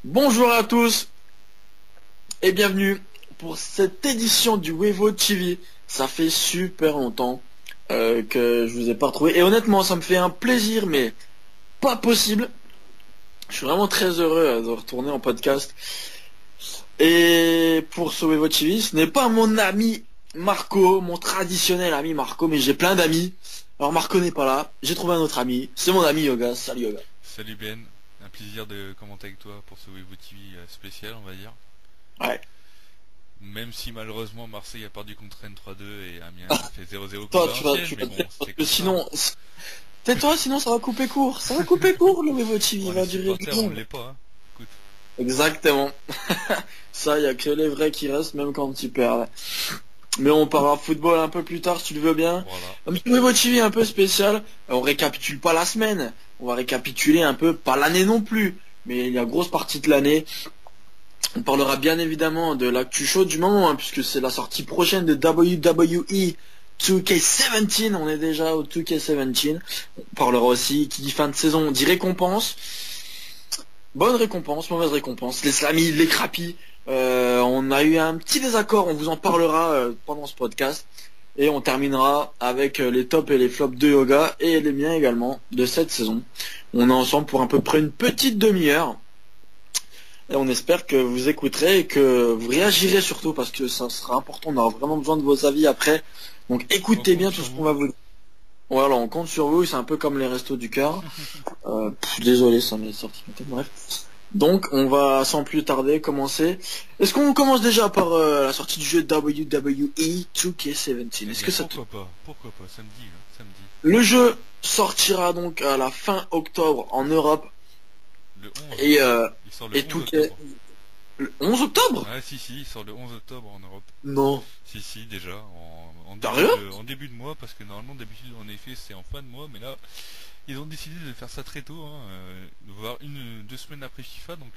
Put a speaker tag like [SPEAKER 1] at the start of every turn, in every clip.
[SPEAKER 1] Bonjour à tous et bienvenue pour cette édition du Wevo TV. Ça fait super longtemps que je vous ai pas retrouvé et honnêtement ça me fait un plaisir mais pas possible. Je suis vraiment très heureux de retourner en podcast. Et pour ce Wevo TV, ce n'est pas mon ami Marco, mon traditionnel ami Marco, mais j'ai plein d'amis. Alors Marco n'est pas là, j'ai trouvé un autre ami, c'est mon ami Yoga. Salut Yoga.
[SPEAKER 2] Salut Ben, un plaisir de commenter avec toi pour ce Weibo TV spécial, on va dire.
[SPEAKER 1] Ouais.
[SPEAKER 2] Même si malheureusement Marseille a perdu contre Rennes 3-2 et Amiens a fait 0-0
[SPEAKER 1] Toi,
[SPEAKER 2] contre
[SPEAKER 1] tu vas,
[SPEAKER 2] Valenciennes,
[SPEAKER 1] tu
[SPEAKER 2] mais
[SPEAKER 1] vas
[SPEAKER 2] bon,
[SPEAKER 1] te dire, parce
[SPEAKER 2] c'est
[SPEAKER 1] que
[SPEAKER 2] comme ça.
[SPEAKER 1] sinon, tais-toi, sinon ça va couper court. Ça va couper court le Wevo TV, il
[SPEAKER 2] Bon,
[SPEAKER 1] va
[SPEAKER 2] les
[SPEAKER 1] durer
[SPEAKER 2] supporters,
[SPEAKER 1] 10
[SPEAKER 2] on
[SPEAKER 1] ans.
[SPEAKER 2] l'est pas, hein. Écoute,
[SPEAKER 1] Exactement. Ça, il y a que les vrais qui restent, même quand tu perds. Mais on parlera football un peu plus tard, si tu le veux bien.
[SPEAKER 2] voilà.
[SPEAKER 1] Un petit Wevo TV un peu spécial. On récapitule pas la semaine. On va récapituler un peu, pas l'année non plus, mais il y a grosse partie de l'année. On parlera bien évidemment de l'actu chaude du moment, hein, puisque c'est la sortie prochaine de WWE 2K17. On est déjà au 2K17. On parlera aussi, qui dit fin de saison, dit récompense. Bonne récompense, mauvaise récompense. Les slamis, les crapis. On a eu un petit désaccord, on vous en parlera pendant ce podcast. Et on terminera avec les tops et les flops de Yoga et les miens également de cette saison. On est ensemble pour à peu près une petite demi-heure. Et on espère que vous écouterez et que vous réagirez surtout parce que ça sera important. On aura vraiment besoin de vos avis après. Donc
[SPEAKER 2] On
[SPEAKER 1] écoutez
[SPEAKER 2] compte
[SPEAKER 1] bien tout
[SPEAKER 2] sur
[SPEAKER 1] ce qu'on
[SPEAKER 2] vous.
[SPEAKER 1] va vous dire. Voilà, on compte sur vous. C'est un peu comme les restos du cœur. Désolé, ça m'est sorti. Bref. Donc, on va sans plus tarder commencer. Est-ce qu'on commence déjà par la sortie du jeu WWE 2K17?
[SPEAKER 2] Eh
[SPEAKER 1] Est-ce
[SPEAKER 2] bien,
[SPEAKER 1] que ça te...
[SPEAKER 2] pourquoi pas, samedi, hein, samedi.
[SPEAKER 1] Le jeu sortira donc à la fin octobre en Europe
[SPEAKER 2] Le 11,
[SPEAKER 1] et,
[SPEAKER 2] il sort le
[SPEAKER 1] et
[SPEAKER 2] 11
[SPEAKER 1] 2K...
[SPEAKER 2] octobre.
[SPEAKER 1] Le 11 octobre?
[SPEAKER 2] Ah si, il sort le 11 octobre en Europe.
[SPEAKER 1] Non.
[SPEAKER 2] Si, déjà,
[SPEAKER 1] Sérieux?
[SPEAKER 2] en début de mois, parce que normalement d'habitude en effet c'est en fin de mois, mais là ils ont décidé de faire ça très tôt, hein, voire deux semaines après FIFA, donc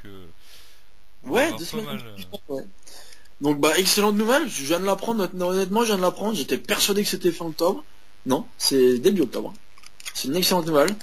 [SPEAKER 2] on va
[SPEAKER 1] Ouais,
[SPEAKER 2] avoir
[SPEAKER 1] deux
[SPEAKER 2] pas
[SPEAKER 1] semaines.
[SPEAKER 2] mal.
[SPEAKER 1] Ouais. Donc bah excellente nouvelle, je viens de l'apprendre, honnêtement je viens de l'apprendre, j'étais persuadé que c'était fin octobre. Non, c'est début octobre. C'est une excellente nouvelle.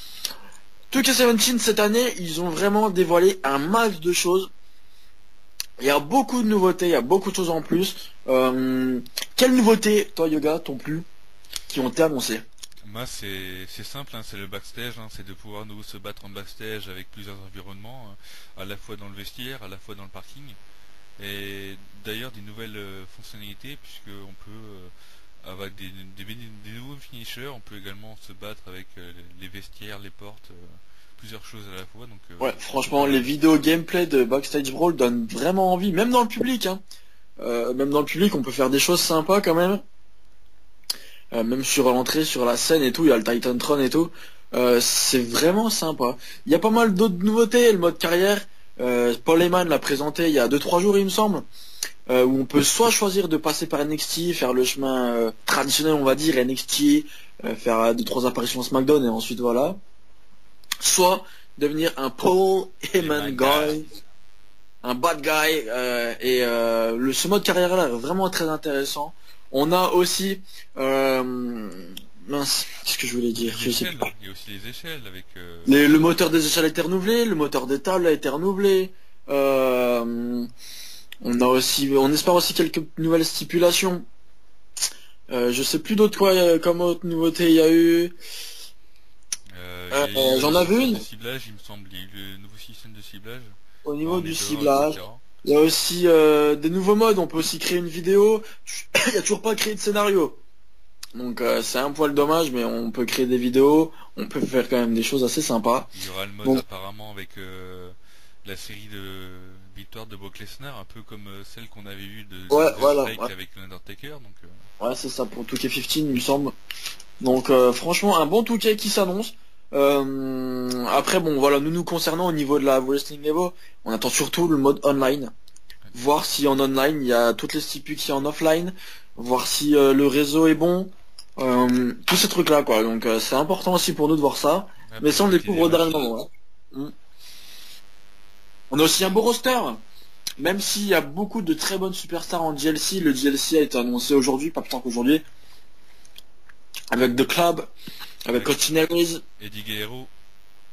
[SPEAKER 1] 2K17 cette année, ils ont vraiment dévoilé un max de choses. Il y a beaucoup de nouveautés, il y a beaucoup de choses en plus. Quelles nouveautés, toi Yoga, t'ont plu, qui ont été annoncées?
[SPEAKER 2] Moi c'est simple, hein, c'est le backstage, hein, c'est de pouvoir nous se battre en backstage avec plusieurs environnements, hein, à la fois dans le vestiaire, à la fois dans le parking, et d'ailleurs des nouvelles fonctionnalités puisque on peut avec des nouveaux finishers, on peut également se battre avec les vestiaires, les portes, plusieurs choses à la fois, donc
[SPEAKER 1] Ouais,
[SPEAKER 2] c'est
[SPEAKER 1] franchement,
[SPEAKER 2] pas
[SPEAKER 1] les
[SPEAKER 2] mal.
[SPEAKER 1] vidéos gameplay de Backstage Brawl donnent vraiment envie, même dans le public, hein. Même dans le public, on peut faire des choses sympas quand même. Même sur l'entrée, sur la scène et tout, il y a le Titantron et tout. C'est vraiment sympa. Il y a pas mal d'autres nouveautés, le mode carrière. Paul Heyman l'a présenté il y a 2-3 jours, il me semble. Où on peut soit choisir de passer par NXT, faire le chemin traditionnel, on va dire, NXT, faire 2-3 apparitions SmackDown et ensuite voilà. Soit devenir un Paul
[SPEAKER 2] Et
[SPEAKER 1] Heyman
[SPEAKER 2] my
[SPEAKER 1] guy,
[SPEAKER 2] guy.
[SPEAKER 1] un bad guy, ce mode carrière là est vraiment très intéressant. On a aussi mince, qu'est-ce que je voulais dire?
[SPEAKER 2] Les
[SPEAKER 1] Je sais
[SPEAKER 2] échelles,
[SPEAKER 1] plus.
[SPEAKER 2] il y a aussi les échelles avec
[SPEAKER 1] Le moteur des échelles a été renouvelé, le moteur des tables a été renouvelé. Euh, on espère aussi quelques nouvelles stipulations. Je sais plus d'autres quoi comme autre nouveauté il y a eu.
[SPEAKER 2] il y a eu
[SPEAKER 1] J'en
[SPEAKER 2] le
[SPEAKER 1] avais
[SPEAKER 2] système
[SPEAKER 1] une
[SPEAKER 2] de ciblage, il me semble, il y a eu le nouveau système de ciblage
[SPEAKER 1] au niveau
[SPEAKER 2] en
[SPEAKER 1] du
[SPEAKER 2] Edor,
[SPEAKER 1] ciblage.
[SPEAKER 2] etc.
[SPEAKER 1] Il y a aussi des nouveaux modes. On peut aussi créer une vidéo. Il y a toujours pas créé de scénario. Donc c'est un poil dommage, mais on peut créer des vidéos. On peut faire quand même des choses assez sympas.
[SPEAKER 2] Il y aura le mode
[SPEAKER 1] Donc
[SPEAKER 2] apparemment avec la série de victoires de Brock Lesnar, un peu comme celle qu'on avait eue
[SPEAKER 1] ouais,
[SPEAKER 2] de
[SPEAKER 1] voilà.
[SPEAKER 2] Strike
[SPEAKER 1] Ouais,
[SPEAKER 2] avec l'Undertaker. Donc
[SPEAKER 1] ouais, c'est ça pour 2K15, il me semble. Donc franchement un bon 2K qui s'annonce. Après bon voilà, nous concernant au niveau de la Wrestling Evo, on attend surtout le mode online. Voir si en online il y a toutes les stipulations qu'il y a en offline, voir si le réseau est bon, tous ces trucs là quoi. Donc c'est important aussi pour nous de voir ça.
[SPEAKER 2] ouais,
[SPEAKER 1] Mais
[SPEAKER 2] pour
[SPEAKER 1] ça on le
[SPEAKER 2] checker
[SPEAKER 1] découvre
[SPEAKER 2] des
[SPEAKER 1] au dernier
[SPEAKER 2] matchs.
[SPEAKER 1] moment. Hein. Mm. On a aussi un beau roster. Même s'il y a beaucoup de très bonnes superstars en DLC, le DLC a été annoncé aujourd'hui, pas plus tard qu'aujourd'hui, avec The Club, avec
[SPEAKER 2] Avec
[SPEAKER 1] Austin Aries,
[SPEAKER 2] Eddie Guerrero,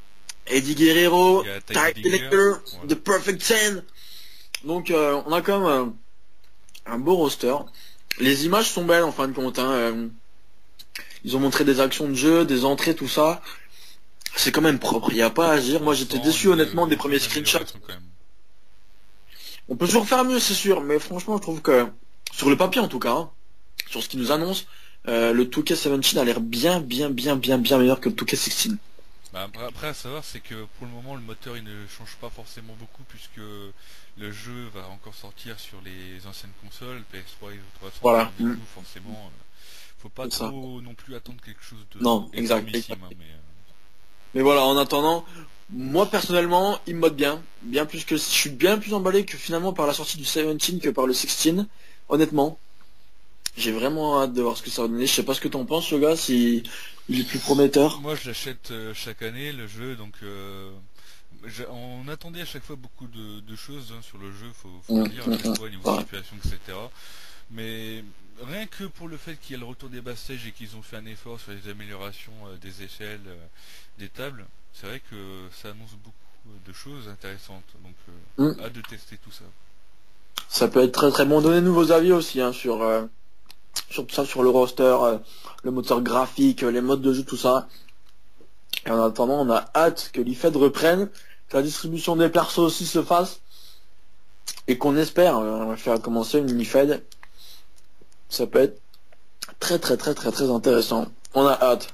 [SPEAKER 1] Eddie Guerrero,
[SPEAKER 2] Il y a Ty
[SPEAKER 1] Ty
[SPEAKER 2] Dillinger,
[SPEAKER 1] Dillinger,
[SPEAKER 2] voilà.
[SPEAKER 1] The Perfect 10. Donc on a quand même un beau roster. Les images sont belles en fin de compte. Ils ont montré des actions de jeu, des entrées, tout ça. C'est quand même propre, il n'y a pas à dire. Moi j'étais déçu honnêtement des premiers screenshots.
[SPEAKER 2] Quand même.
[SPEAKER 1] On peut toujours faire mieux, c'est sûr, mais franchement je trouve que, sur le papier en tout cas, sur ce qu'ils nous annoncent, le 2K17 a l'air bien meilleur que le 2K16.
[SPEAKER 2] Bah, après à savoir c'est que pour le moment le moteur il ne change pas forcément beaucoup puisque le jeu va encore sortir sur les anciennes consoles, PS3 et 360,
[SPEAKER 1] Voilà.
[SPEAKER 2] donc du coup forcément faut pas
[SPEAKER 1] C'est ça.
[SPEAKER 2] trop non plus attendre quelque chose de
[SPEAKER 1] Non, exact.
[SPEAKER 2] énormissime, hein,
[SPEAKER 1] Mais voilà, en attendant, moi personnellement, il me mode bien plus que, je suis bien plus emballé que finalement par la sortie du 17 que par le 16, honnêtement. J'ai vraiment hâte de voir ce que ça va donner. Je sais pas ce que t'en penses, le gars, si il est plus prometteur.
[SPEAKER 2] Moi je l'achète chaque année le jeu, donc on attendait à chaque fois beaucoup de choses hein, sur le jeu, faut le dire, à chaque fois niveau situation, etc. Mais rien que pour le fait qu'il y a le retour des backstage et qu'ils ont fait un effort sur les améliorations des échelles, des tables, c'est vrai que ça annonce beaucoup de choses intéressantes. Donc hâte de tester tout ça.
[SPEAKER 1] Ça peut être très bon. Donnez-nous vos avis aussi sur tout ça, sur le roster, le moteur graphique, les modes de jeu, tout ça. Et en attendant, on a hâte que l'IFED reprenne, que la distribution des persos aussi se fasse, et qu'on espère faire commencer une IFED. Ça peut être très intéressant. On a hâte.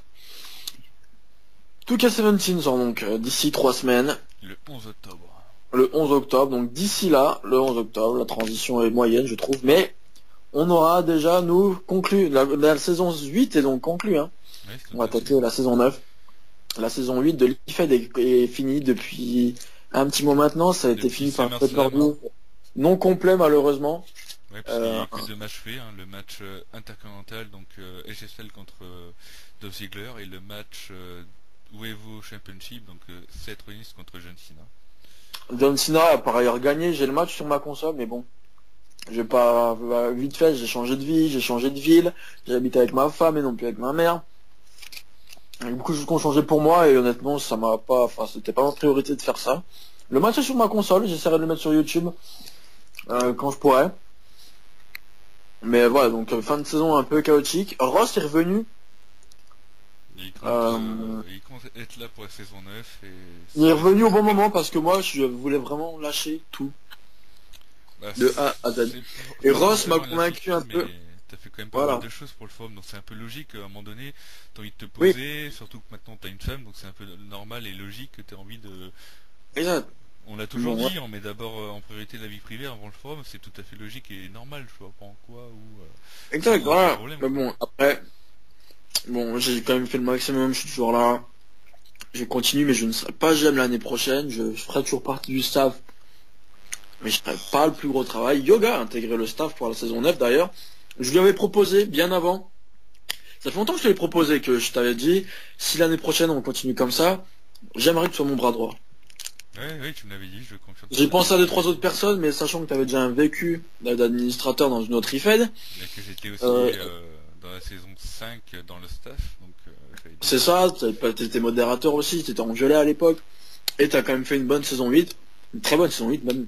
[SPEAKER 1] 2K17 sort donc d'ici 3 semaines.
[SPEAKER 2] Le 11 octobre.
[SPEAKER 1] Le 11 octobre, donc d'ici là, le 11 octobre, la transition est moyenne, je trouve, mais on aura déjà, nous, conclu. La saison 8 est donc conclue, hein.
[SPEAKER 2] Ouais,
[SPEAKER 1] On va attaquer la saison 9. La saison 8 de l'IFED est finie depuis un petit mois maintenant, ça a été fini par un peu non complet malheureusement.
[SPEAKER 2] Ouais, parce qu'il y a eu que 2 matchs faits, hein, le match intercontinental, donc SSL contre Dolph Ziggler, et le match Evo Championship, donc Seth Rollins contre John Cena.
[SPEAKER 1] John Cena a par ailleurs gagné, j'ai le match sur ma console, mais bon, j'ai pas vite fait, j'ai changé de vie, j'ai changé de ville, j'habite avec ma femme et non plus avec ma mère. Il y a beaucoup de choses qui ont changé pour moi et honnêtement ça m'a pas, enfin c'était pas ma priorité de faire ça. Le match est sur ma console, j'essaierai de le mettre sur YouTube quand je pourrai. Mais voilà, donc fin de saison un peu chaotique. Ross est revenu.
[SPEAKER 2] Il compte être là pour la saison 9 et
[SPEAKER 1] il est revenu au bon moment parce que moi je voulais vraiment lâcher tout. De A à Z. Et Ross m'a convaincu un peu.
[SPEAKER 2] T'as fait quand même pas mal de choses pour le forum, donc c'est un peu logique, à un moment donné, t'as envie de te poser, surtout que maintenant t'as une femme, donc c'est un peu normal et logique que t'aies envie de...
[SPEAKER 1] Exact.
[SPEAKER 2] On l'a toujours dit, on met d'abord en priorité la vie privée avant le forum, c'est tout à fait logique et normal, je vois pas en quoi ou...
[SPEAKER 1] exact, voilà. Mais bon, après, j'ai quand même fait le maximum, je suis toujours là. Je continue, mais je ne serai pas GM l'année prochaine, je ferai toujours partie du staff. Mais je ferai pas le plus gros travail. Yoga a intégré le staff pour la saison 9 d'ailleurs. Je lui avais proposé bien avant. Ça fait longtemps que je te l'ai proposé, que je t'avais dit, si l'année prochaine on continue comme ça, j'aimerais que tu sois mon bras droit.
[SPEAKER 2] Ouais, tu me l'avais dit, je confirme.
[SPEAKER 1] J'ai pensé à 2-3 autres personnes, mais sachant que tu avais déjà un vécu d'administrateur dans une autre IFED.
[SPEAKER 2] Et que j'étais aussi dans la saison 5 dans le staff, donc...
[SPEAKER 1] c'est ça, t'étais modérateur aussi, t'étais en gelée à l'époque, et t'as quand même fait une bonne saison 8, une très bonne saison 8 même.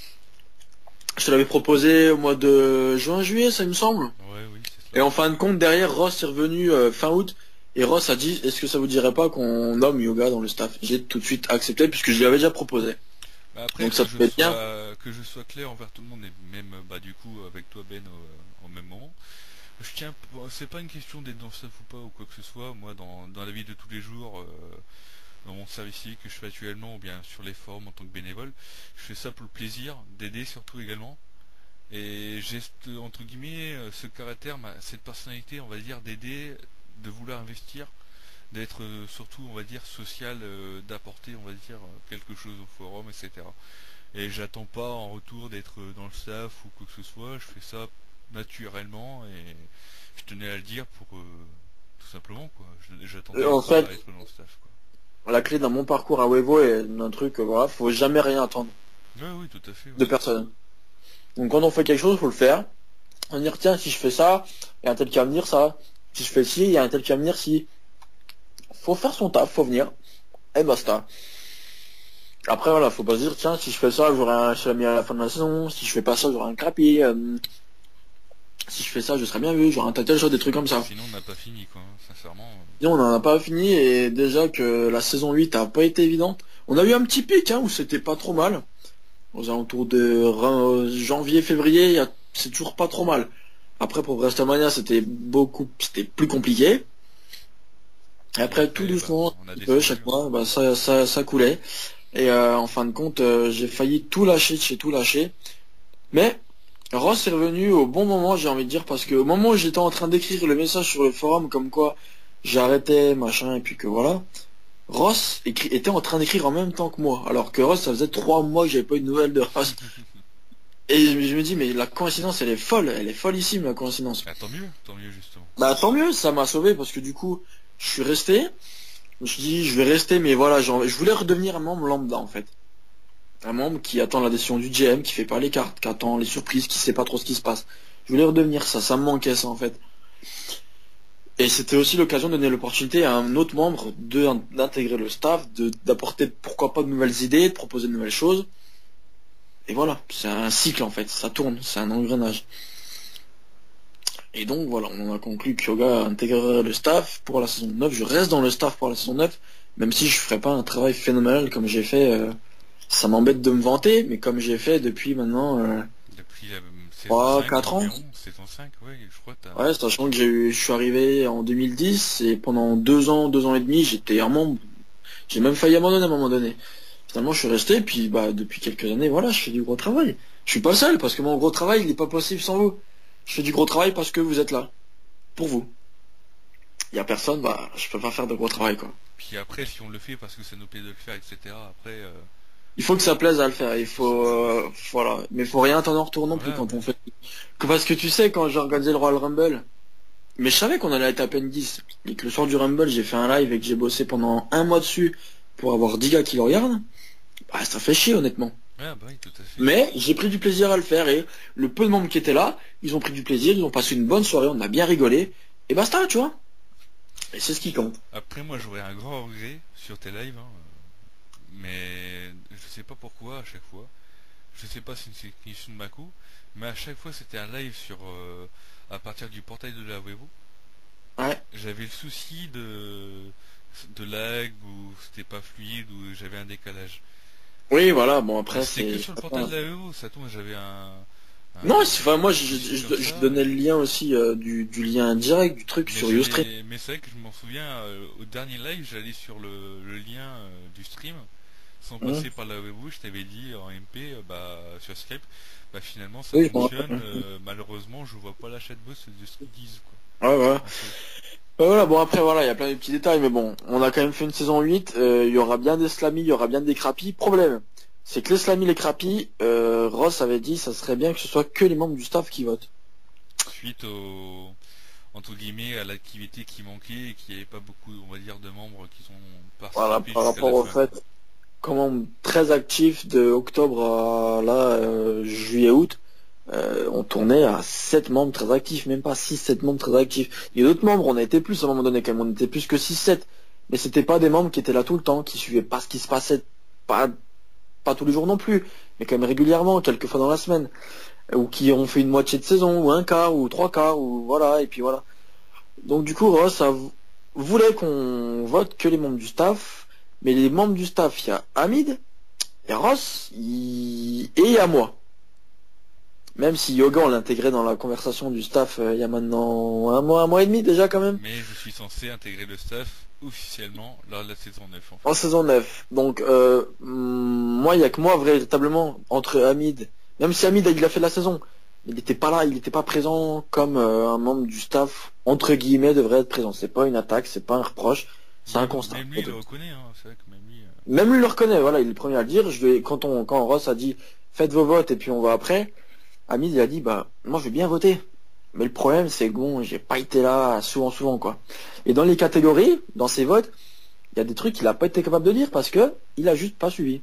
[SPEAKER 1] Je te l'avais proposé au mois de juin-juillet, ça il me semble.
[SPEAKER 2] Ouais, oui, c'est ça.
[SPEAKER 1] Et en fin de compte, derrière, Ross est revenu fin août, et Ross a dit, est-ce que ça vous dirait pas qu'on nomme Yoga dans le staff? J'ai tout de suite accepté, puisque je lui avais déjà proposé.
[SPEAKER 2] Bah après,
[SPEAKER 1] donc ça te fait bien.
[SPEAKER 2] Que je sois clair envers tout le monde, et même du coup avec toi Ben au même moment. Je tiens, c'est pas une question d'être dans le staff ou pas ou quoi que ce soit. Moi, dans la vie de tous les jours, dans mon service civique que je fais actuellement, ou bien sur les forums en tant que bénévole, je fais ça pour le plaisir, d'aider surtout également. Et j'ai entre guillemets ce caractère, cette personnalité, on va dire, d'aider, de vouloir investir, d'être surtout, on va dire, social, d'apporter, on va dire, quelque chose au forum, etc. Et j'attends pas en retour d'être dans le staff ou quoi que ce soit, je fais ça naturellement et je tenais à le dire pour tout simplement quoi. J'attendais
[SPEAKER 1] En fait,
[SPEAKER 2] à être dans le staff quoi.
[SPEAKER 1] La clé dans mon parcours à Wevo est un truc, voilà, faut jamais rien attendre.
[SPEAKER 2] Ouais, oui, tout à fait. Ouais.
[SPEAKER 1] De personne. Donc quand on fait quelque chose, faut le faire. On dire tiens, si je fais ça, il y a un tel qui va venir ça. Si je fais ci, il y a un tel qui va venir si. Faut faire son taf, faut venir. Et basta. Après voilà, faut pas se dire tiens si je fais ça j'aurai un Xiaomi à la fin de la saison, si je fais pas ça j'aurai un crappy, si je fais ça je serai bien vu, j'aurai un tactile, des trucs comme ça.
[SPEAKER 2] Sinon on n'a pas fini quoi, sincèrement.
[SPEAKER 1] Sinon on n'en a pas fini et déjà que la saison 8 a pas été évidente. On a eu un petit pic où c'était pas trop mal. Aux alentours de janvier, février, c'est toujours pas trop mal. Après pour WrestleMania c'était plus compliqué. Et après tout doucement,
[SPEAKER 2] on a
[SPEAKER 1] un
[SPEAKER 2] des
[SPEAKER 1] peu, chaque mois, ça coulait. Et en fin de compte, j'ai failli tout lâcher de chez tout lâcher. Mais Ross est revenu au bon moment, j'ai envie de dire, parce que au moment où j'étais en train d'écrire le message sur le forum comme quoi j'arrêtais, machin, et puis que voilà, Ross était en train d'écrire en même temps que moi. Alors que Ross, ça faisait 3 mois que j'avais pas eu de nouvelles de Ross. Et je me dis, mais la coïncidence, elle est follissime, la coïncidence.
[SPEAKER 2] Ah, tant mieux justement.
[SPEAKER 1] Bah tant mieux, ça m'a sauvé, parce que du coup, je suis resté. Je me suis dit, je vais rester, mais voilà, je voulais redevenir un membre lambda, en fait. Un membre qui attend la décision du GM, qui fait pas les cartes, qui attend les surprises, qui sait pas trop ce qui se passe. Je voulais redevenir ça me manquait ça, en fait. Et c'était aussi l'occasion de donner l'opportunité à un autre membre d'intégrer le staff, d'apporter pourquoi pas de nouvelles idées, de proposer de nouvelles choses. Et voilà, c'est un cycle en fait, ça tourne, c'est un engrenage. Et donc voilà, on a conclu que Hyoga intégrerait le staff pour la saison 9. Je reste dans le staff pour la saison 9, même si je ferai pas un travail phénoménal comme j'ai fait. Ça m'embête de me vanter, mais comme j'ai fait depuis maintenant
[SPEAKER 2] Depuis
[SPEAKER 1] 3,
[SPEAKER 2] 5,
[SPEAKER 1] 4 ans.
[SPEAKER 2] environ, saison 5, ouais, je crois que t'as...
[SPEAKER 1] Ouais, sachant que je suis arrivé en 2010 et pendant 2 ans, 2 ans et demi, j'étais un membre. J'ai même failli abandonner à un moment donné. Finalement, je suis resté, puis bah depuis quelques années, voilà, je fais du gros travail. Je suis pas le seul, parce que mon gros travail, il n'est pas possible sans vous. Je fais du gros travail parce que vous êtes là. Pour vous. Il y a personne, bah je peux pas faire de gros travail, quoi.
[SPEAKER 2] Puis après, si on le fait parce que ça nous plaît de le faire, etc., après...
[SPEAKER 1] Il faut que ça plaise à le faire, il faut voilà, mais faut rien attendre en retour non plus
[SPEAKER 2] Voilà,
[SPEAKER 1] quand on fait. Parce que tu sais, quand j'ai organisé le Royal Rumble, mais je savais qu'on allait être à peine 10, et que le soir du Rumble, j'ai fait un live et que j'ai bossé pendant 1 mois dessus pour avoir 10 gars qui le regardent, bah ça fait chier honnêtement.
[SPEAKER 2] ouais, bah oui, tout à fait.
[SPEAKER 1] Mais j'ai pris du plaisir à le faire et le peu de membres qui étaient là, ils ont pris du plaisir, ils ont passé une bonne soirée, on a bien rigolé, et basta, tu vois. Et c'est ce qui compte.
[SPEAKER 2] Après, moi, j'aurais un grand regret sur tes lives, mais je sais pas pourquoi à chaque fois. Je sais pas si c'est une question de Mako, mais à chaque fois c'était un live sur à partir du portail de la Weibo.
[SPEAKER 1] Ouais.
[SPEAKER 2] J'avais le souci de lag ou c'était pas fluide ou j'avais un décalage.
[SPEAKER 1] Oui, voilà, bon après
[SPEAKER 2] C'était que
[SPEAKER 1] c'est...
[SPEAKER 2] sur le portail de la Weibo, ça tombe, j'avais
[SPEAKER 1] Non, enfin moi
[SPEAKER 2] souci comme
[SPEAKER 1] je
[SPEAKER 2] ça.
[SPEAKER 1] donnais le lien aussi du lien direct du truc sur Ustream.
[SPEAKER 2] Mais c'est vrai que je m'en souviens, au dernier live, j'allais sur le lien du stream, sans passer par la Weibo, je t'avais dit en MP, sur Skype, finalement ça
[SPEAKER 1] Oui, je m'en
[SPEAKER 2] fonctionne,
[SPEAKER 1] rappelle.
[SPEAKER 2] malheureusement je vois pas la chatbox de ce qu'ils disent, quoi.
[SPEAKER 1] Ouais, ouais.
[SPEAKER 2] En fait.
[SPEAKER 1] Voilà, bon après voilà, il y a plein de petits détails, mais bon, on a quand même fait une saison 8, il y aura bien des slamis, il y aura bien des crapis. Problème, c'est que les slamis, les crapis, Ross avait dit ça serait bien que ce soit que les membres du staff qui votent.
[SPEAKER 2] Suite entre guillemets à l'activité qui manquait et qu'il n'y avait pas beaucoup, on va dire, de membres qui sont
[SPEAKER 1] Voilà,
[SPEAKER 2] participés
[SPEAKER 1] par
[SPEAKER 2] jusqu'à
[SPEAKER 1] rapport
[SPEAKER 2] la
[SPEAKER 1] au
[SPEAKER 2] fin, quoi.
[SPEAKER 1] fait, comment très actif de octobre à là, juillet, août, on tournait à 7 membres très actifs, même pas 6, 7 membres très actifs. Il y a d'autres membres, on a été plus à un moment donné quand même, on était plus que 6, 7. Mais c'était pas des membres qui étaient là tout le temps, qui suivaient pas ce qui se passait, pas tous les jours non plus, mais quand même régulièrement, quelques fois dans la semaine. Ou qui ont fait une moitié de saison, ou un quart, ou 3 quarts, ou voilà, et puis voilà. Donc du coup, Ross voulait qu'on vote que les membres du staff, mais les membres du staff, il y a Hamid, et Ross, et il y a moi. Même si Yoga, on l'a intégré dans la conversation du staff il y a maintenant un mois et demi déjà quand même.
[SPEAKER 2] Mais je suis censé intégrer le staff officiellement lors de la saison 9, en fait.
[SPEAKER 1] En saison 9. Donc moi, il y a que moi véritablement entre Hamid. Même si Hamid il a fait la saison, il n'était pas là, il n'était pas présent comme un membre du staff entre guillemets devrait être présent. C'est pas une attaque, c'est pas un reproche, c'est un constat.
[SPEAKER 2] Même lui, il le reconnaît, c'est vrai que même lui...
[SPEAKER 1] Même lui le reconnaît, voilà, il est le premier à le dire. Quand Ross a dit faites vos votes et puis on va après, Hamid il a dit bah moi je vais bien voter. Mais le problème c'est que bon, j'ai pas été là souvent quoi. Et dans les catégories, dans ses votes, il y a des trucs qu'il a pas été capable de dire parce que il a juste pas suivi.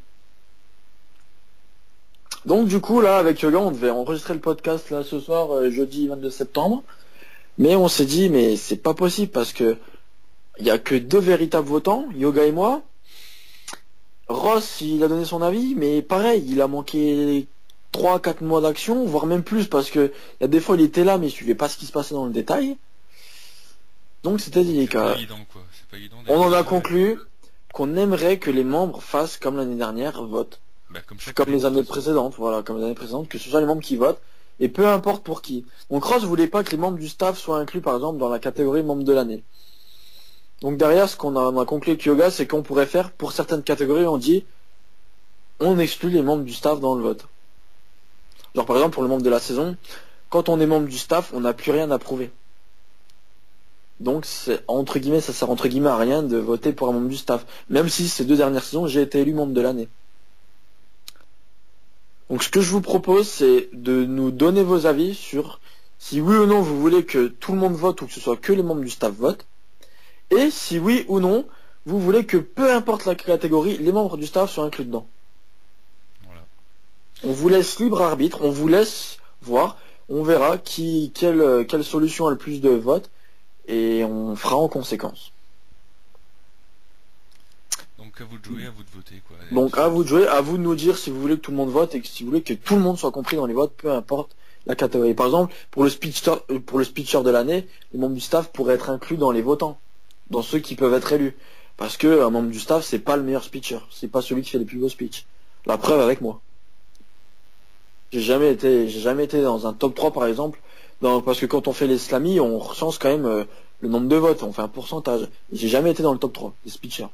[SPEAKER 1] Donc du coup là avec Yoga on devait enregistrer le podcast là ce soir jeudi 22 septembre, mais on s'est dit mais c'est pas possible parce que il y a que 2 véritables votants, Yoga et moi, Ross, il a donné son avis, mais pareil, il a manqué 3 4 mois d'action, voire même plus, parce que il y a des fois il était là, mais il suivait pas ce qui se passait dans le détail. Donc c'était
[SPEAKER 2] Donc c'est pas
[SPEAKER 1] délicat.
[SPEAKER 2] évident quoi. C'est pas évident
[SPEAKER 1] On en a
[SPEAKER 2] déjà.
[SPEAKER 1] conclu qu'on aimerait que les membres fassent comme l'année dernière, votent.
[SPEAKER 2] Bah, comme chaque
[SPEAKER 1] Comme
[SPEAKER 2] année,
[SPEAKER 1] les
[SPEAKER 2] de toute
[SPEAKER 1] années
[SPEAKER 2] façon.
[SPEAKER 1] précédentes, voilà, comme les années précédentes, que ce soit les membres qui votent, et peu importe pour qui. Donc Ross voulait pas que les membres du staff soient inclus, par exemple, dans la catégorie membre de l'année. Donc derrière, ce on a conclu avec Yoga, c'est qu'on pourrait faire, pour certaines catégories, on dit, on exclut les membres du staff dans le vote. Genre par exemple, pour le membre de la saison, quand on est membre du staff, on n'a plus rien à prouver. Donc c'est entre guillemets, ça sert entre guillemets à rien de voter pour un membre du staff. Même si ces 2 dernières saisons, j'ai été élu membre de l'année. Donc ce que je vous propose, c'est de nous donner vos avis sur si oui ou non vous voulez que tout le monde vote ou que ce soit que les membres du staff votent. Et si oui ou non, vous voulez que peu importe la catégorie, les membres du staff soient inclus dedans.
[SPEAKER 2] Voilà.
[SPEAKER 1] On vous laisse libre arbitre, on vous laisse voir, on verra quelle solution a le plus de votes et on fera en conséquence.
[SPEAKER 2] Donc à vous de jouer, à vous de voter quoi.
[SPEAKER 1] Donc à vous de jouer, à vous de nous dire si vous voulez que tout le monde vote et que si vous voulez que tout le monde soit compris dans les votes, peu importe la catégorie. Par exemple, pour le speecher de l'année, les membres du staff pourraient être inclus dans les votants, dans ceux qui peuvent être élus. Parce que un membre du staff, c'est pas le meilleur speecher, c'est pas celui qui fait les plus beaux speeches. La preuve avec moi. J'ai jamais été dans un top 3 par exemple, parce que quand on fait les slamis, on recense quand même le nombre de votes, on fait un pourcentage. J'ai jamais été dans le top 3 des speechers.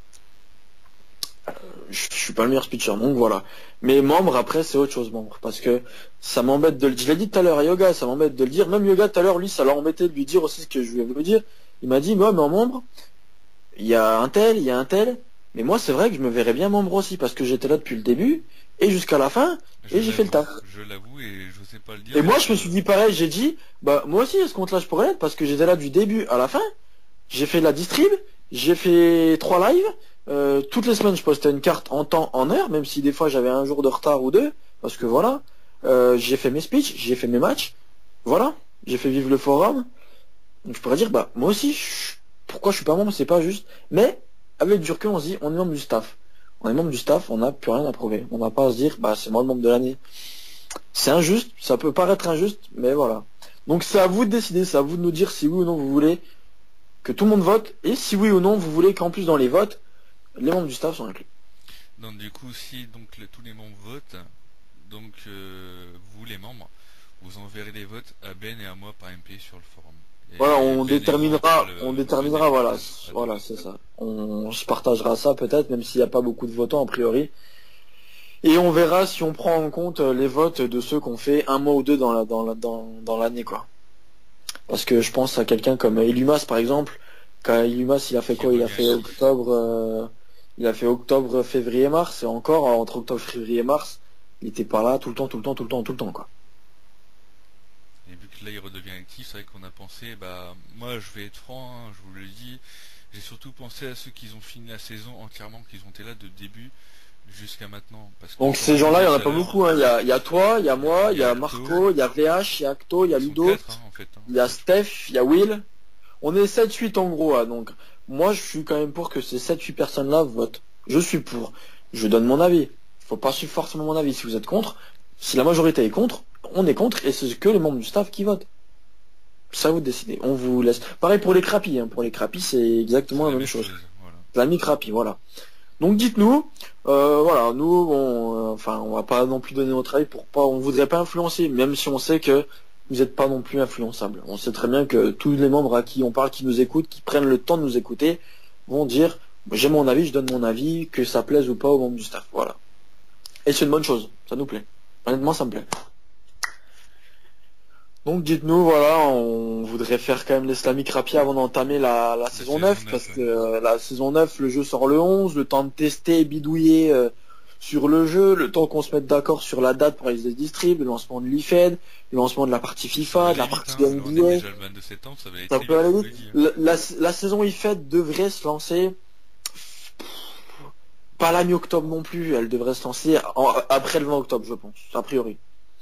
[SPEAKER 1] Je suis pas le meilleur speaker, donc voilà. Mais membre, après, c'est autre chose, membre. Parce que ça m'embête de le dire. Je l'ai dit tout à l'heure à Yoga, ça m'embête de le dire. Même Yoga, tout à l'heure, lui, ça l'a embêté de lui dire aussi ce que je voulais vous dire. Il m'a dit, moi, mais en membre, il y a un tel, il y a un tel. Mais moi, c'est vrai que je me verrais bien membre aussi, parce que j'étais là depuis le début, et jusqu'à la fin, et j'ai fait le taf.
[SPEAKER 2] Je l'avoue et je sais pas le dire.
[SPEAKER 1] Et moi, je me suis dit pareil, j'ai dit, bah, moi aussi, à ce compte-là, je pourrais l'être, parce que j'étais là du début à la fin. J'ai fait la distrib, j'ai fait 3 lives, toutes les semaines je postais une carte en temps, en heure, même si des fois j'avais un jour de retard ou deux, parce que voilà, j'ai fait mes speeches, j'ai fait mes matchs, voilà, j'ai fait vivre le forum, donc je pourrais dire, bah moi aussi, pourquoi je suis pas membre, c'est pas juste, mais avec du recul on se dit, on est membre du staff, on est membre du staff, on n'a plus rien à prouver, on n'a pas à se dire, bah c'est moi le membre de l'année, c'est injuste, ça peut paraître injuste, mais voilà, donc c'est à vous de décider, c'est à vous de nous dire si oui ou non vous voulez que tout le monde vote, et si oui ou non vous voulez qu'en plus dans les votes, les membres du staff sont inclus.
[SPEAKER 2] Donc du coup, si donc tous les membres votent, donc vous les membres, vous enverrez les votes à Ben et à moi par MP sur le forum. Et
[SPEAKER 1] Voilà, on
[SPEAKER 2] Ben et moi, fera
[SPEAKER 1] déterminera, voilà,
[SPEAKER 2] à
[SPEAKER 1] voilà,
[SPEAKER 2] deux.
[SPEAKER 1] c'est ça. On se partagera ça peut-être, même s'il n'y a pas beaucoup de votants a priori. Et on verra si on prend en compte les votes de ceux qu'on fait un mois ou deux dans l'année, quoi. Parce que je pense à quelqu'un comme Elumas par exemple. Quand Elumas il a fait
[SPEAKER 2] Qui
[SPEAKER 1] quoi? Il a
[SPEAKER 2] revient
[SPEAKER 1] fait
[SPEAKER 2] ici.
[SPEAKER 1] octobre, février, mars, et encore entre octobre, février, mars, il était pas là tout le temps, tout le temps, tout le temps, tout le temps, quoi.
[SPEAKER 2] Et vu que là il redevient actif, c'est vrai qu'on a pensé, bah moi je vais être franc, hein, je vous le dis, j'ai surtout pensé à ceux qui ont fini la saison entièrement, qui ont été là de début jusqu'à maintenant. Parce que
[SPEAKER 1] Donc
[SPEAKER 2] comme
[SPEAKER 1] ces
[SPEAKER 2] je
[SPEAKER 1] gens-là, il
[SPEAKER 2] disais
[SPEAKER 1] y en a
[SPEAKER 2] tout à
[SPEAKER 1] pas
[SPEAKER 2] l'heure,
[SPEAKER 1] beaucoup, hein. Il y a toi, il y a moi, il y a
[SPEAKER 2] Acto,
[SPEAKER 1] Marco, il y a VH, il y a Acto, il y a
[SPEAKER 2] ils sont
[SPEAKER 1] Ludo,
[SPEAKER 2] 4 en fait. Hein.
[SPEAKER 1] il y a Steph, il y a Will. On est 7-8 en gros, hein. Donc moi je suis quand même pour que ces 7-8 personnes-là votent. Je suis pour. Je donne mon avis. Faut pas suivre forcément mon avis. Si vous êtes contre, si la majorité est contre, on est contre et c'est que les membres du staff qui votent. Ça vous décidez. On vous laisse. Pareil pour les crapis, hein. Pour les crapis, c'est exactement
[SPEAKER 2] C'est
[SPEAKER 1] la même chose.
[SPEAKER 2] voilà.
[SPEAKER 1] La mi-crapi, voilà. Donc dites-nous, voilà, nous, bon, enfin, on va pas non plus donner notre avis pour pas, on voudrait pas influencer, même si on sait que vous n'êtes pas non plus influençable. On sait très bien que tous les membres à qui on parle, qui nous écoutent, qui prennent le temps de nous écouter, vont dire, j'ai mon avis, je donne mon avis, que ça plaise ou pas aux membres du staff, voilà. Et c'est une bonne chose, ça nous plaît. Honnêtement, ça me plaît. Donc dites-nous, voilà, on voudrait faire quand même l'Islamic Rappi avant d'entamer la saison 9, parce que la saison 9, le jeu sort le 11, le temps de tester et bidouiller sur le jeu, le temps qu'on se mette d'accord sur la date pour les distrib, le lancement de l'IFED, le lancement de la partie FIFA, de la partie de NBA.
[SPEAKER 2] Déjà le 22 septembre, ça va aller
[SPEAKER 1] Ça
[SPEAKER 2] très
[SPEAKER 1] peut aller
[SPEAKER 2] vite,
[SPEAKER 1] vite. La saison IFED devrait se lancer, pas la mi-octobre non plus, elle devrait se lancer après le 20 octobre, je pense, a priori.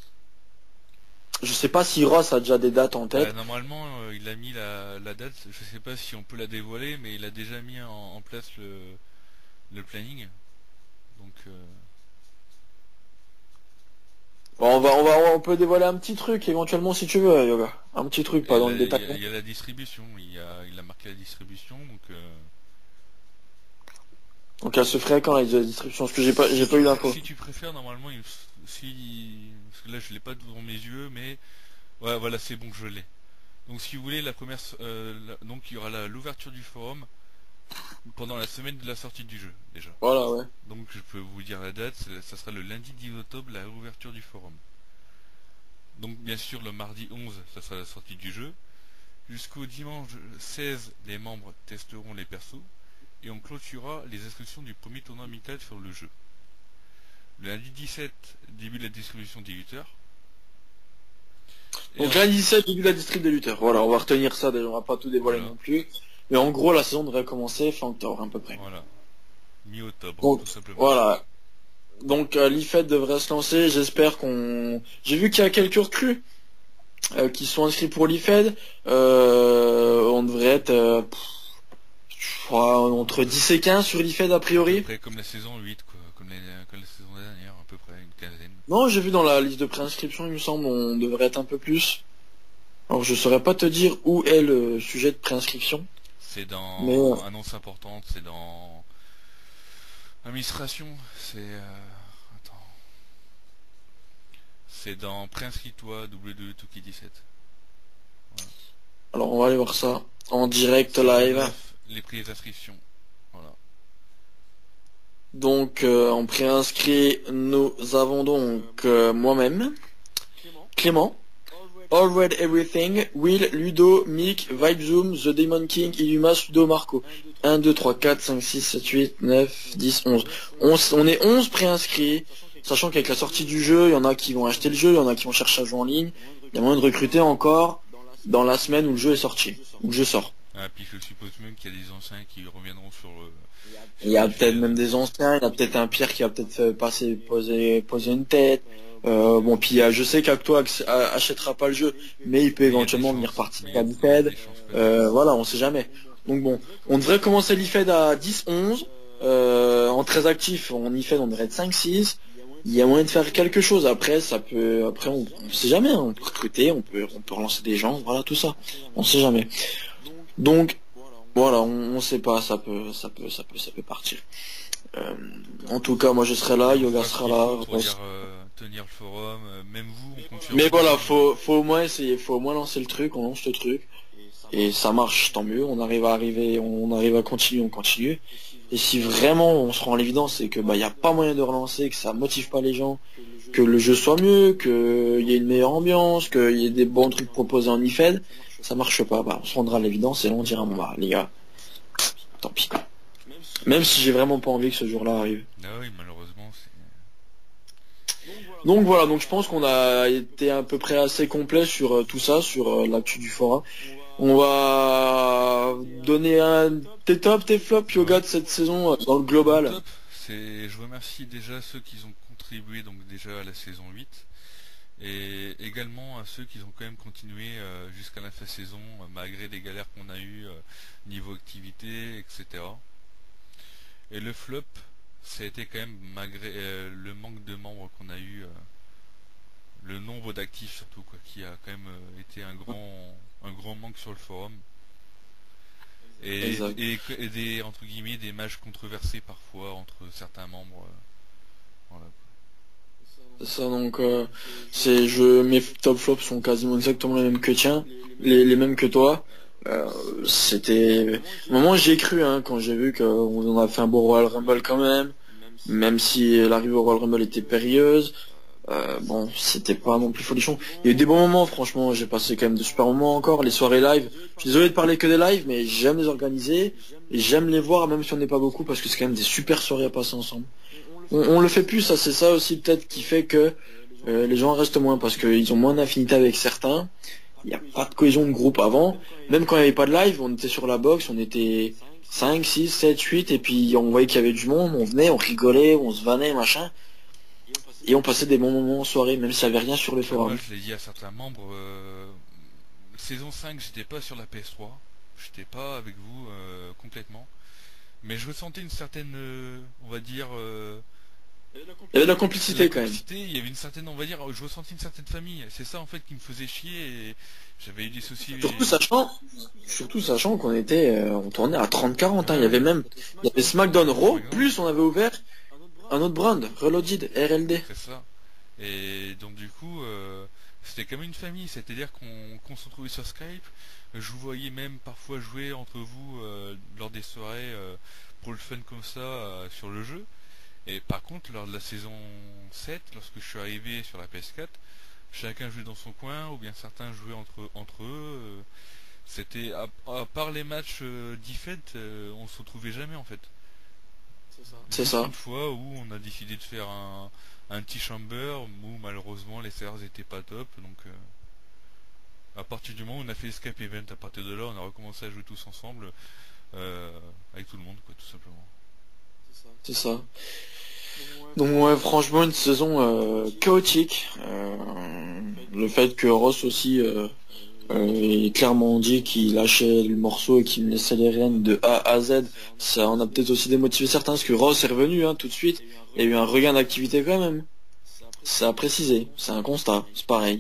[SPEAKER 1] Je sais pas si Ross a déjà des dates en tête.
[SPEAKER 2] Normalement, il a mis la date, je sais pas si on peut la dévoiler, mais il a déjà mis en place le planning. Donc
[SPEAKER 1] Bon, on peut dévoiler un petit truc éventuellement si tu veux, Yoga. Un petit truc, pas dans le détail.
[SPEAKER 2] il y a la distribution, il a marqué la distribution, donc
[SPEAKER 1] Donc elle se ferait quand la distribution, parce que j'ai pas eu d'infos.
[SPEAKER 2] si tu préfères, normalement, parce que là je l'ai pas devant mes yeux, mais ouais, voilà, c'est bon, je l'ai. Donc si vous voulez, la première, donc il y aura l'ouverture du forum pendant la semaine de la sortie du jeu, déjà.
[SPEAKER 1] Voilà, ouais.
[SPEAKER 2] Donc je peux vous dire la date, ça sera le lundi 10 octobre, la ouverture du forum. Donc bien sûr, le mardi 11, ça sera la sortie du jeu. Jusqu'au dimanche 16, les membres testeront les persos. Et on clôturera les inscriptions du premier tournoi amical sur le jeu. Le lundi 17, début de la distribution des lutteurs.
[SPEAKER 1] Donc lundi 17, début de la distrib des lutteurs. Voilà, on va retenir ça déjà, on va pas tout dévoiler non plus. Mais en gros, la saison devrait commencer fin octobre à peu près.
[SPEAKER 2] Voilà. Mi-octobre,
[SPEAKER 1] Donc,
[SPEAKER 2] tout simplement.
[SPEAKER 1] voilà. Donc l'IFED devrait se lancer, j'espère qu'on... J'ai vu qu'il y a quelques recrues qui sont inscrits pour l'IFED. On devrait être je crois, entre 10 et 15 sur l'IFED a priori.
[SPEAKER 2] Après, comme la saison 8, quoi. Comme la saison dernière, à peu près, une quinzaine.
[SPEAKER 1] Non, j'ai vu dans la liste de préinscription, il me semble, on devrait être un peu plus. Alors je saurais pas te dire où est le sujet de préinscription.
[SPEAKER 2] C'est dans
[SPEAKER 1] Mais
[SPEAKER 2] annonce importante, c'est dans administration, attends. C'est dans préinscris-toi W2 Toki 17. Voilà.
[SPEAKER 1] alors on va aller voir ça en direct live.
[SPEAKER 2] Les prix d'inscription. Voilà.
[SPEAKER 1] Donc en préinscrit, nous avons donc moi-même, Clément, All Red Everything, Will, Ludo, Mick, Vibezoom, The Demon King, Illumas, Ludo, Marco. 1, 2, 3, 4, 5, 6, 7, 8, 9, 10, 11. On est 11 préinscrits, sachant qu'avec la sortie du jeu, il y en a qui vont acheter le jeu, il y en a qui vont chercher à jouer en ligne. Il y a moyen de recruter encore dans la semaine où le jeu est sorti, où le jeu sort.
[SPEAKER 2] Ah, puis je suppose même qu'il y a des anciens qui reviendront sur le...
[SPEAKER 1] Il y a peut-être même des anciens, il y a peut-être un Pierre qui va peut-être poser une tête. Bon, puis je sais qu'Acto achètera pas le jeu, mais il peut éventuellement venir participer à l'IFED. Voilà, on sait jamais. Donc bon, on devrait commencer l'IFED à 10-11. En très actif, en IFED on devrait être 5-6. Il y a moyen de faire quelque chose. Après, on sait jamais. On peut recruter, on peut relancer des gens, voilà tout ça. On sait jamais. Donc voilà, on sait pas, ça peut partir. En tout cas, moi je serai là, Yoga sera là.
[SPEAKER 2] Pour tenir le forum, même vous, on compte sur
[SPEAKER 1] Mais
[SPEAKER 2] vous.
[SPEAKER 1] voilà, faut au moins essayer, faut au moins lancer le truc, on lance le truc. Et ça marche, tant mieux, on arrive à continuer, on continue. Et si vraiment on se rend à l'évidence et que y a pas moyen de relancer, que ça motive pas les gens, que le jeu soit mieux, qu'il y ait une meilleure ambiance, qu'il y ait des bons trucs proposés en IFED, ça marche pas, on se rendra à l'évidence et là on dira bon les gars, tant pis. Même si j'ai vraiment pas envie que ce jour-là arrive.
[SPEAKER 2] Ah oui, malheureusement, c'est...
[SPEAKER 1] Donc voilà, donc je pense qu'on a été à peu près assez complet sur tout ça, sur l'actu du forum. On va donner tes tops, tes flops, Yoga, de cette saison dans le global.
[SPEAKER 2] Top. Je remercie déjà ceux qui ont contribué donc déjà à la saison 8 et également à ceux qui ont quand même continué jusqu'à la fin de saison malgré les galères qu'on a eues niveau activité, etc. Et le flop, ça a été quand même malgré le manque de membres qu'on a eu, le nombre d'actifs surtout quoi, qui a quand même été un grand manque sur le forum. Et des entre guillemets des matchs controversés parfois entre certains membres. Voilà.
[SPEAKER 1] C'est ça, donc mes top flops sont quasiment exactement les mêmes que tien, les mêmes que toi. C'était au moment où j'y ai cru quand j'ai vu qu'on a fait un beau Royal Rumble quand même si l'arrivée au Royal Rumble était périlleuse. Bon, c'était pas non plus folichon. Il y a eu des bons moments, franchement, j'ai passé quand même de super moments encore. Les soirées live, je suis désolé de parler que des lives, mais j'aime les organiser et j'aime les voir même si on n'est pas beaucoup parce que c'est quand même des super soirées à passer ensemble. On le fait plus, ça c'est ça aussi peut-être qui fait que les gens restent moins parce qu'ils ont moins d'affinité avec certains. Il n'y a pas de cohésion de groupe avant. Même quand il n'y avait pas de live, on était sur la box, on était 5, 6, 7, 8 et puis on voyait qu'il y avait du monde, on venait, on rigolait, on se vannait, machin. Et on passait des bons moments en soirée, même s'il n'y avait rien sur le forum.
[SPEAKER 2] Moi, je l'ai dit à certains membres, saison 5, j'étais pas sur la PS3, j'étais pas avec vous complètement, mais je ressentais une certaine, on va dire,
[SPEAKER 1] Il y avait de la complicité quand même.
[SPEAKER 2] Il y avait une certaine, on va dire, je ressentis une certaine famille. C'est ça en fait qui me faisait chier et j'avais eu des soucis.
[SPEAKER 1] Surtout sachant qu'on on tournait à 30-40, hein.
[SPEAKER 2] Ouais,
[SPEAKER 1] Il y avait SmackDown Raw,
[SPEAKER 2] SmackDown.
[SPEAKER 1] plus on avait ouvert un autre brand, Reloaded, RLD.
[SPEAKER 2] C'est ça. Et donc du coup, c'était comme une famille, c'est-à-dire qu'on se retrouvait sur Skype. Je vous voyais même parfois jouer entre vous lors des soirées pour le fun comme ça sur le jeu. Et par contre, lors de la saison 7, lorsque je suis arrivé sur la PS4, chacun jouait dans son coin, ou bien certains jouaient entre eux. C'était à part les matchs d'e-fête, on se retrouvait jamais en fait.
[SPEAKER 1] C'est
[SPEAKER 2] Juste
[SPEAKER 1] ça.
[SPEAKER 2] une fois où on a décidé de faire un petit chamber où malheureusement les serveurs étaient pas top, donc à partir du moment où on a fait Escape Event, à partir de là on a recommencé à jouer tous ensemble avec tout le monde quoi, tout simplement.
[SPEAKER 1] C'est ça. Donc ouais, franchement une saison chaotique. Le fait que Ross aussi ait clairement dit qu'il lâchait le morceau et qu'il me laissait les rênes de A à Z, ça en a peut-être aussi démotivé certains, parce que Ross est revenu hein, tout de suite, il y a eu un regain d'activité quand même. C'est à préciser, c'est un constat, c'est pareil.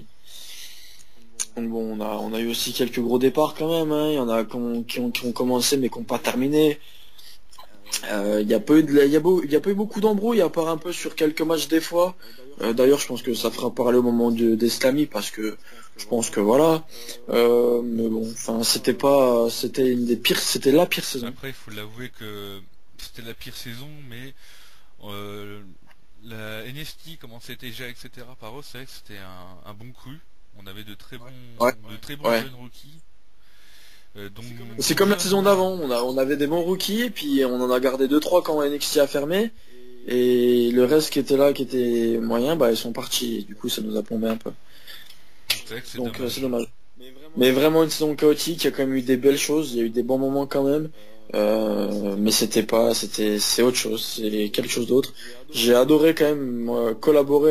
[SPEAKER 1] Donc bon, on a eu aussi quelques gros départs quand même, hein. Il y en a qui ont commencé mais qui n'ont pas terminé. Il y a pas eu il y a pas eu beaucoup d'embrouilles à part un peu sur quelques matchs des fois. D'ailleurs, je pense que ça fera parler au moment d'Eslami parce que je pense que voilà. Mais bon, enfin, c'était une des pires, c'était la pire saison.
[SPEAKER 2] Après, il faut l'avouer que c'était la pire saison, mais euh, la NXT, comment c'était géré, etc. par eux, c'est vrai que c'était un bon cru. On avait
[SPEAKER 1] Ouais,
[SPEAKER 2] de très bons
[SPEAKER 1] ouais.
[SPEAKER 2] jeunes rookies. Donc,
[SPEAKER 1] C'est comme la saison d'avant. On avait des bons rookies et puis on en a gardé deux trois quand NXT a fermé. Et le reste qui était là, qui était moyen, bah ils sont partis. Et du coup, ça nous a plombé un peu.
[SPEAKER 2] c'est vrai que c'est
[SPEAKER 1] Donc
[SPEAKER 2] dommage.
[SPEAKER 1] c'est dommage. Mais vraiment une saison chaotique, il y a quand même eu des belles choses, il y a eu des bons moments quand même. Mais c'est autre chose, c'est quelque chose d'autre. J'ai adoré quand même collaborer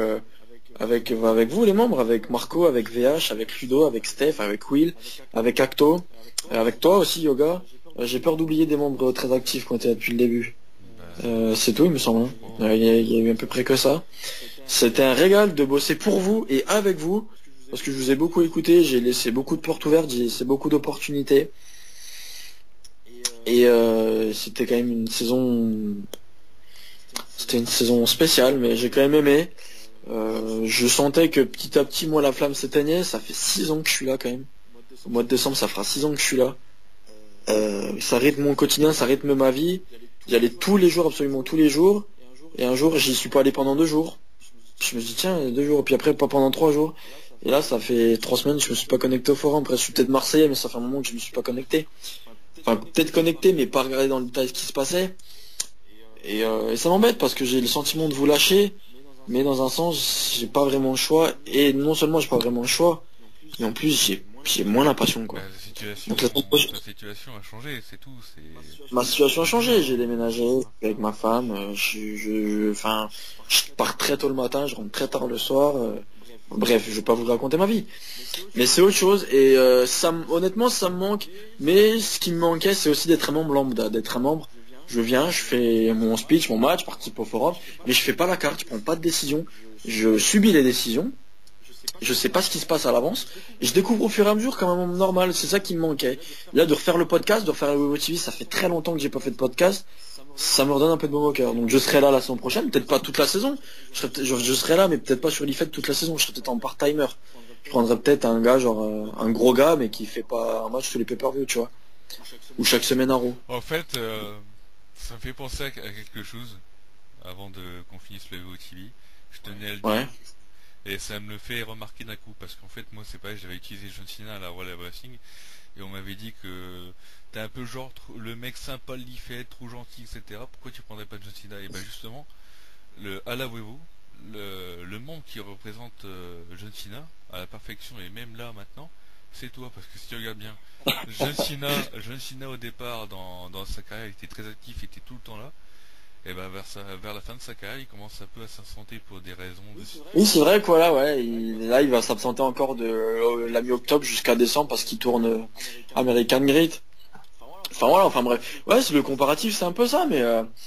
[SPEAKER 1] avec vous les membres, avec Marco, avec VH, avec Ludo, avec Steph, avec Will, avec Acto, avec toi aussi Yoga. J'ai peur d'oublier des membres très actifs qui ont été là depuis le début.
[SPEAKER 2] Bah,
[SPEAKER 1] C'est tout il me semble. Hein. Il y a eu à peu près que ça. C'était un régal de bosser pour vous et avec vous. Parce que je vous ai beaucoup écouté, j'ai laissé beaucoup de portes ouvertes, j'ai laissé beaucoup d'opportunités. Et c'était quand même c'était une saison spéciale, mais j'ai quand même aimé. Je sentais que petit à petit, moi, la flamme s'éteignait. Ça fait 6 ans que je suis là quand même. Au mois de décembre, ça fera 6 ans que je suis là. Ça rythme mon quotidien, ça rythme ma vie. J'y allais tous les jours, absolument tous les jours. Et un jour, j'y suis pas allé pendant 2 jours. Je me dis tiens, 2 jours, et puis après pas pendant 3 jours. Et là, ça fait 3 semaines, je me suis pas connecté au forum. Après, je suis peut-être marseillais, mais ça fait un moment que je me suis pas connecté. Enfin, peut-être connecté, mais pas regardé dans le détail ce qui se passait. Et ça m'embête parce que j'ai le sentiment de vous lâcher, mais dans un sens, j'ai pas vraiment le choix. Et non seulement j'ai pas vraiment le choix, mais en plus j'ai moins la passion quoi. Donc
[SPEAKER 2] ta situation a changé, c'est tout.
[SPEAKER 1] ma situation a changé. J'ai déménagé avec ma femme. Enfin, je pars très tôt le matin, je rentre très tard le soir. Bref, je vais pas vous raconter ma vie. Mais c'est autre chose et honnêtement ça me manque. Mais ce qui me manquait c'est aussi d'être un membre lambda, d'être un membre. Je viens, je fais mon speech, mon match, je participe au forum, mais je fais pas la carte, je prends pas de décision. Je subis les décisions. Je sais pas ce qui se passe à l'avance. Et je découvre au fur et à mesure comme un membre normal. C'est ça qui me manquait. Là de refaire le podcast, de refaire la Webo TV, ça fait très longtemps que j'ai pas fait de podcast. Ça me redonne un peu de baume au cœur. Donc je serai là la saison prochaine, peut-être pas toute la saison. Je serai là, mais peut-être pas sur l'IFET toute la saison. Je serai peut-être en part-timer. Je prendrais peut-être un gars, genre un gros gars, mais qui fait pas un match sur les pay-per-view, tu vois. Ou chaque semaine à Raw.
[SPEAKER 2] En fait, ça me fait penser à quelque chose avant de qu'on finisse le VOTV. Je tenais à le dire.
[SPEAKER 1] Ouais.
[SPEAKER 2] Et ça me le fait remarquer d'un coup parce qu'en fait moi c'est pareil, j'avais utilisé John Cena à la Royal Wrestling et on m'avait dit que t'es un peu genre le mec sympa, l'IFET, trop gentil, etc. Pourquoi tu prendrais pas John Cena? Et ben justement, à la Wevo, le membre qui représente John Cena à la perfection et même là maintenant, c'est toi parce que si tu regardes bien, John Cena au départ dans sa carrière il était très actif, il était tout le temps là. Et ben vers la fin de sa carrière, il commence un peu à s'absenter pour des raisons de...
[SPEAKER 1] Oui, c'est vrai que voilà, ouais, là il va s'absenter encore de la mi-octobre jusqu'à décembre parce qu'il tourne American Great. Enfin voilà, enfin bref. Ouais, c'est le comparatif, c'est un peu ça, mais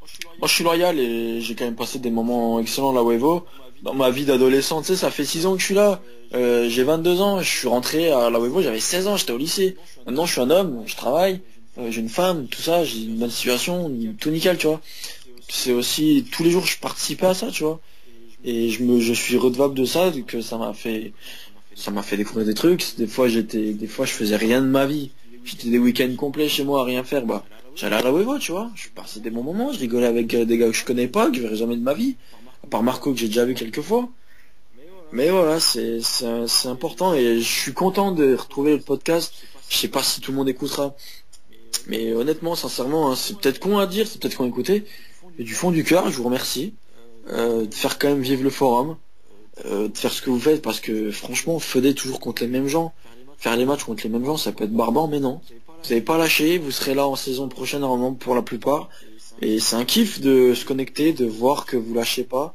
[SPEAKER 1] Moi, je suis loyal et j'ai quand même passé des moments excellents là, Wevo. Dans ma vie d'adolescent, tu sais, ça fait 6 ans que je suis là. J'ai 22 ans, je suis rentré à la Wevo, j'avais 16 ans, j'étais au lycée. Maintenant, je suis un homme, je travaille, j'ai une femme, tout ça, j'ai une bonne situation, tout nickel, tu vois. C'est aussi, tous les jours, je participais à ça, tu vois. Et je suis redevable de ça, que ça m'a fait découvrir des trucs. Des fois, je faisais rien de ma vie. J'étais des week-ends complets chez moi à rien faire, bah. J'allais à la Wevo, tu vois. Je passais des bons moments, je rigolais avec des gars que je connais pas, que je verrai jamais de ma vie. À part Marco que j'ai déjà vu quelques fois. Mais voilà, c'est important et je suis content de retrouver le podcast. Je sais pas si tout le monde écoutera. Mais honnêtement, sincèrement, hein, c'est peut-être con à dire, c'est peut-être con à écouter. Mais du fond du cœur, je vous remercie de faire quand même vivre le forum, de faire ce que vous faites parce que franchement, feuder toujours contre les mêmes gens, faire les matchs contre les mêmes gens, ça peut être barbant, mais non. Vous n'avez pas lâché, vous serez là en saison prochaine normalement pour la plupart. Et c'est un kiff de se connecter, de voir que vous lâchez pas.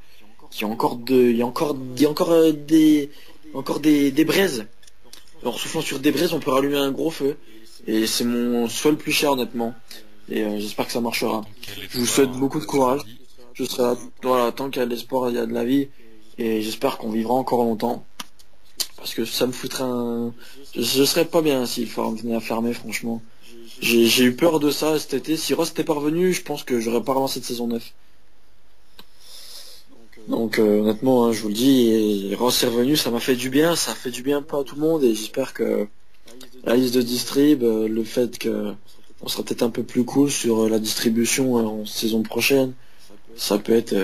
[SPEAKER 1] Il y a encore des braises. En soufflant sur des braises, on peut rallumer un gros feu. Et c'est mon souhait le plus cher honnêtement. Et j'espère que ça marchera. Je vous souhaite beaucoup de courage. Je serai là, voilà, tant qu'il y a de l'espoir, il y a de la vie. Et j'espère qu'on vivra encore longtemps. Parce que ça me foutrait un... Je serais pas bien si le forum venait à fermer, franchement. J'ai eu peur de ça cet été. Si Ross n'était pas revenu, je pense que j'aurais pas relancé de saison 9. Donc honnêtement, hein, je vous le dis, et Ross est revenu, ça m'a fait du bien, ça fait du bien pas à tout le monde, et j'espère que la liste de distrib, le fait que on sera peut-être un peu plus cool sur la distribution en saison prochaine, ça peut être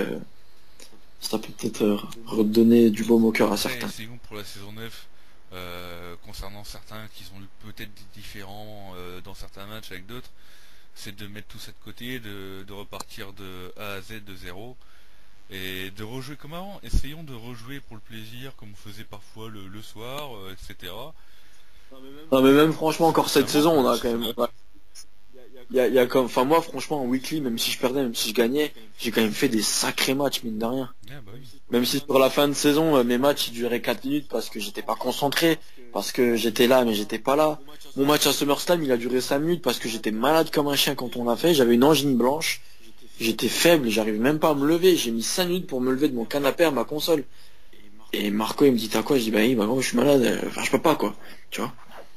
[SPEAKER 1] ça peut peut-être redonner du baume au cœur à certains.
[SPEAKER 2] Essayons pour la saison 9, concernant certains qui ont eu peut-être des différents dans certains matchs avec d'autres, c'est de mettre tout ça de côté, de repartir de A à Z de zéro et de rejouer comme avant. Essayons de rejouer pour le plaisir comme on faisait parfois le soir, etc.
[SPEAKER 1] Non mais même franchement encore cette saison on a quand même il y a comme enfin moi franchement en weekly même si je perdais même si je gagnais j'ai quand même fait des sacrés matchs mine de rien.
[SPEAKER 2] Yeah, bah oui.
[SPEAKER 1] Même si sur la fin de saison mes matchs ils duraient 4 minutes parce que j'étais pas concentré, parce que j'étais là mais j'étais pas là. Mon match à SummerSlam il a duré 5 minutes parce que j'étais malade comme un chien quand on l'a fait, j'avais une angine blanche, j'étais faible, j'arrivais même pas à me lever, j'ai mis 5 minutes pour me lever de mon canapé à ma console. Et Marco il me dit t'as quoi, je dis bah oui bah gros, je suis malade, enfin je peux pas quoi, tu vois.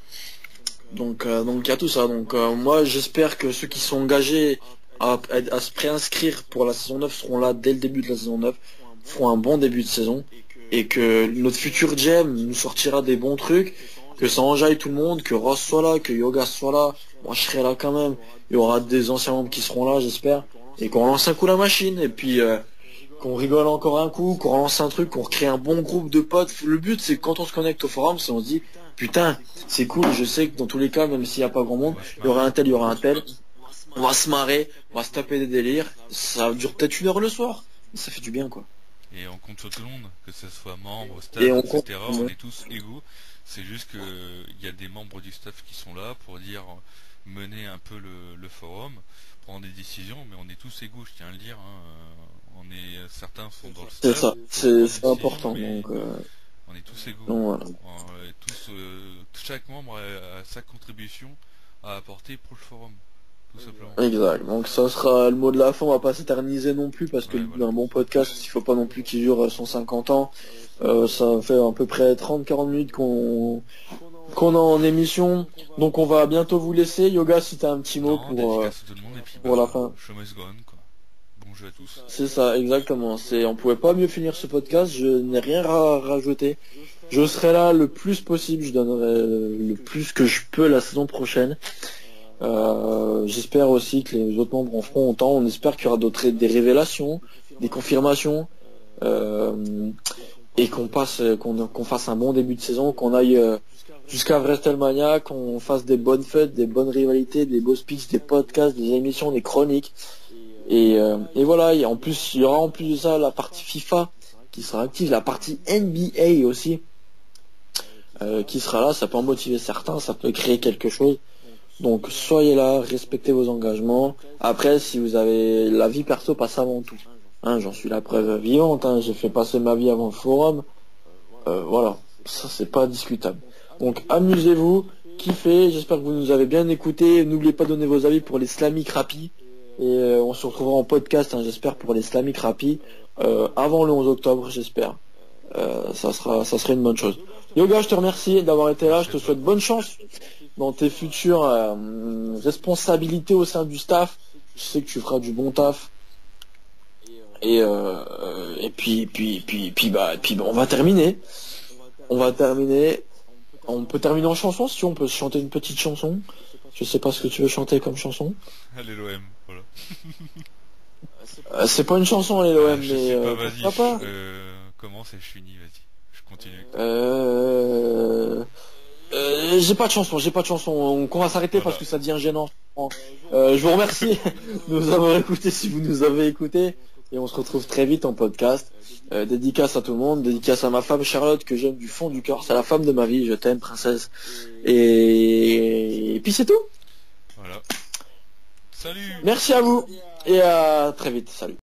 [SPEAKER 1] Donc il y a tout ça. Donc moi j'espère que ceux qui sont engagés à se préinscrire pour la saison 9 seront là dès le début de la saison 9, feront un bon début de saison et que notre futur GM nous sortira des bons trucs, que ça enjaille tout le monde, que Ross soit là, que Yoga soit là, moi je serai là quand même, il y aura des anciens membres qui seront là j'espère, et qu'on lance un coup la machine et puis qu'on rigole encore un coup, qu'on relance un truc, qu'on recrée un bon groupe de potes. Le but c'est que quand on se connecte au forum, c'est on se dit putain, c'est cool, je sais que dans tous les cas, même s'il n'y a pas grand monde, il y aura un tel, il y aura un tel. On va se marrer, on va se taper des délires. Ça dure peut-être 1 heure le soir. Mais ça fait du bien, quoi.
[SPEAKER 2] Et on compte sur tout le monde, que ce soit membre, staff,
[SPEAKER 1] Et on
[SPEAKER 2] etc.
[SPEAKER 1] compte-
[SPEAKER 2] On est tous égaux. C'est juste que il y a des membres du staff qui sont là pour dire mener un peu le forum, prendre des décisions, mais on est tous égaux, je tiens à le dire. Hein. Certains sont dans le
[SPEAKER 1] C'est
[SPEAKER 2] staff
[SPEAKER 1] ça,
[SPEAKER 2] pour prendre des
[SPEAKER 1] c'est
[SPEAKER 2] décisions,
[SPEAKER 1] important.
[SPEAKER 2] mais
[SPEAKER 1] Donc,
[SPEAKER 2] on est tous égaux.
[SPEAKER 1] voilà.
[SPEAKER 2] Chaque membre a sa contribution à apporter pour le forum, tout simplement.
[SPEAKER 1] Exact. Donc ça sera le mot de la fin. On va pas s'éterniser non plus parce que
[SPEAKER 2] Ouais, voilà.
[SPEAKER 1] un bon podcast, il faut pas non plus qu'il dure 150 ans. Ça fait à peu près 30-40 minutes qu'on a en émission. Donc on va bientôt vous laisser. Yoga, si t'as un petit mot
[SPEAKER 2] Non,
[SPEAKER 1] pour
[SPEAKER 2] dédicace à tout le monde et puis
[SPEAKER 1] pour la fin.
[SPEAKER 2] show must go on, quoi. Bon jeu à tous.
[SPEAKER 1] C'est ça, exactement. On pouvait pas mieux finir ce podcast. Je n'ai rien à rajouter. Je serai là le plus possible. Je donnerai le plus que je peux la saison prochaine. J'espère aussi que les autres membres en feront autant. On espère qu'il y aura des révélations, des confirmations, et qu'on fasse un bon début de saison, qu'on aille jusqu'à WrestleMania, qu'on fasse des bonnes fêtes, des bonnes rivalités, des beaux speeches, des podcasts, des émissions, des chroniques. Et voilà, il y aura en plus de ça la partie FIFA qui sera active, la partie NBA aussi qui sera là, ça peut en motiver certains, ça peut créer quelque chose. Donc soyez là, respectez vos engagements. Après, si vous avez la vie perso passe avant tout. Hein, j'en suis la preuve vivante, hein, j'ai fait passer ma vie avant le forum. Voilà, ça c'est pas discutable. Donc amusez-vous, kiffez, j'espère que vous nous avez bien écoutés. N'oubliez pas de donner vos avis pour les Slamic Rapi. Et on se retrouvera en podcast, hein, j'espère, pour les Slamic Rapi avant le 11 octobre, j'espère. Ça serait une bonne chose. Yoga, je te remercie d'avoir été là. Je te souhaite bonne chance dans tes futures responsabilités au sein du staff. Je sais que tu feras du bon taf. Et puis on va terminer. On peut terminer en chanson, si on peut chanter une petite chanson. Je sais pas ce que tu veux chanter comme chanson.
[SPEAKER 2] Allez l'OM, voilà.
[SPEAKER 1] C'est pas une chanson les l'OM,
[SPEAKER 2] je
[SPEAKER 1] mais
[SPEAKER 2] sais pas, vas-y.
[SPEAKER 1] pourquoi pas.
[SPEAKER 2] Commence et je finis, vas-y. Je continue.
[SPEAKER 1] J'ai pas de chanson. On va s'arrêter
[SPEAKER 2] Voilà.
[SPEAKER 1] parce que ça devient gênant. Je vous remercie de nous avoir écoutés si vous nous avez écoutés. Et on se retrouve très vite en podcast. Dédicace à tout le monde, dédicace à ma femme Charlotte que j'aime du fond du cœur. C'est la femme de ma vie, je t'aime princesse. Et puis c'est tout.
[SPEAKER 2] Voilà. Salut.
[SPEAKER 1] Merci à vous et à très vite. Salut.